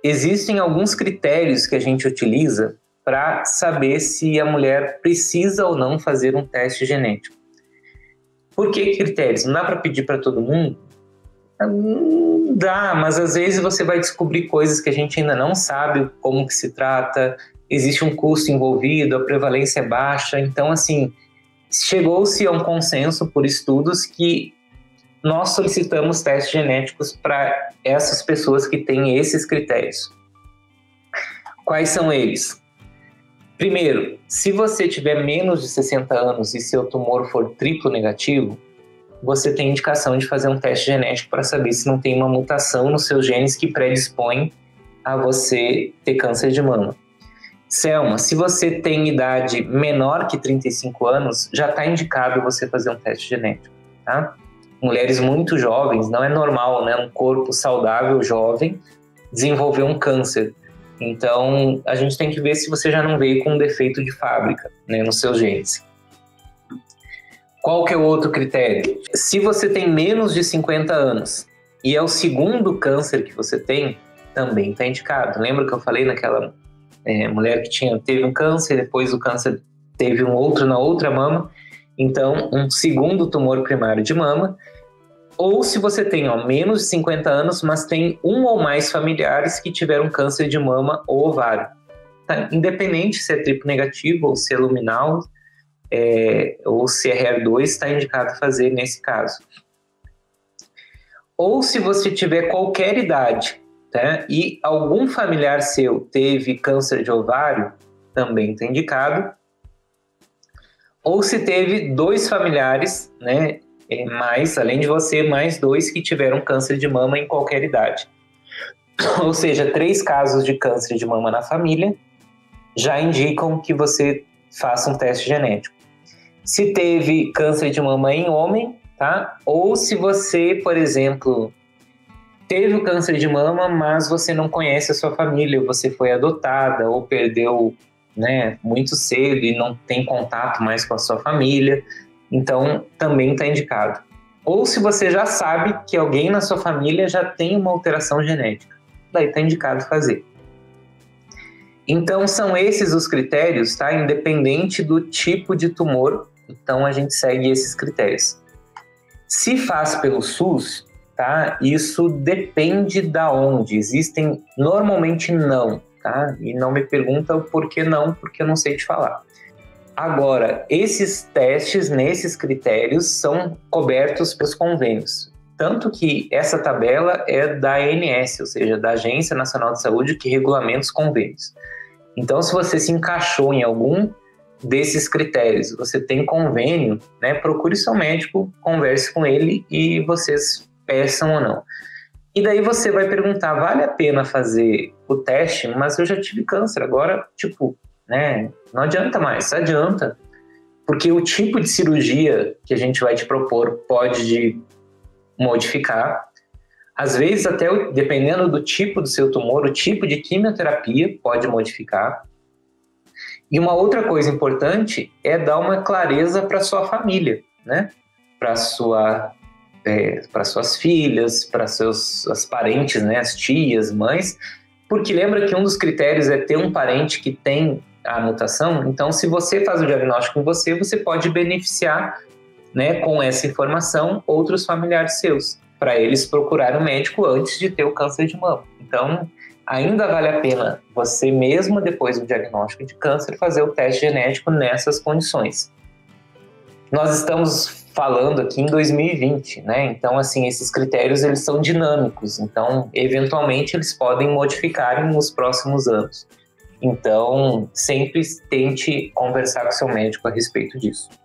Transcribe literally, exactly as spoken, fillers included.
existem alguns critérios que a gente utiliza para saber se a mulher precisa ou não fazer um teste genético. Por que critérios? Não dá para pedir para todo mundo? Não dá, mas às vezes você vai descobrir coisas que a gente ainda não sabe como que se trata, existe um custo envolvido, a prevalência é baixa, então assim, chegou-se a um consenso por estudos que nós solicitamos testes genéticos para essas pessoas que têm esses critérios. Quais são eles? Primeiro, se você tiver menos de sessenta anos e seu tumor for triplo negativo, você tem indicação de fazer um teste genético para saber se não tem uma mutação nos seus genes que predispõe a você ter câncer de mama. Selma, se você tem idade menor que trinta e cinco anos, já está indicado você fazer um teste genético, tá? Mulheres muito jovens, não é normal, né? Um corpo saudável, jovem, desenvolver um câncer. Então, a gente tem que ver se você já não veio com um defeito de fábrica, né, nos seus genes. Qual que é o outro critério? Se você tem menos de cinquenta anos e é o segundo câncer que você tem, também está indicado. Lembra que eu falei naquela é, mulher que tinha, teve um câncer, depois o câncer teve um outro na outra mama? Então, um segundo tumor primário de mama. Ou se você tem ó, menos de cinquenta anos, mas tem um ou mais familiares que tiveram câncer de mama ou ovário. Tá? Independente se é triplo negativo ou se é luminal, é, ou se é R E R dois, está indicado fazer nesse caso. Ou se você tiver qualquer idade, tá? E algum familiar seu teve câncer de ovário, também está indicado. Ou se teve dois familiares, né, mais, além de você, mais dois que tiveram câncer de mama em qualquer idade. Ou seja, três casos de câncer de mama na família já indicam que você faça um teste genético. Se teve câncer de mama em homem, tá? Ou se você, por exemplo, teve o câncer de mama, mas você não conhece a sua família, você foi adotada ou perdeu, né, muito cedo e não tem contato mais com a sua família, então também está indicado. Ou se você já sabe que alguém na sua família já tem uma alteração genética, daí está indicado fazer. Então são esses os critérios, tá? Independente do tipo de tumor, então a gente segue esses critérios. Se faz pelo SUS, tá? Isso depende da onde. Existem, normalmente não, tá? E não me pergunta o porquê não, porque eu não sei te falar. Agora, esses testes, nesses critérios, são cobertos pelos convênios. Tanto que essa tabela é da A N S, ou seja, da Agência Nacional de Saúde, que regulamenta os convênios. Então, se você se encaixou em algum desses critérios, você tem convênio, né, procure seu médico, converse com ele e vocês peçam ou não. E daí você vai perguntar, vale a pena fazer o teste? Mas eu já tive câncer, agora, tipo, né, não adianta mais, adianta. Porque o tipo de cirurgia que a gente vai te propor pode modificar. Às vezes, até dependendo do tipo do seu tumor, o tipo de quimioterapia pode modificar. E uma outra coisa importante é dar uma clareza para sua família, né? Para sua, é, para suas filhas, para seus as parentes, né? As tias, mães, porque lembra que um dos critérios é ter um parente que tem a mutação. Então, se você faz o diagnóstico em você, você pode beneficiar, né, com essa informação outros familiares seus, para eles procurarem um médico antes de ter o câncer de mama. Então, ainda vale a pena você mesmo, depois do diagnóstico de câncer, fazer o teste genético nessas condições. Nós estamos falando aqui em dois mil e vinte, né? Então, assim, esses critérios, eles são dinâmicos. Então, eventualmente, eles podem modificar nos próximos anos. Então, sempre tente conversar com seu médico a respeito disso.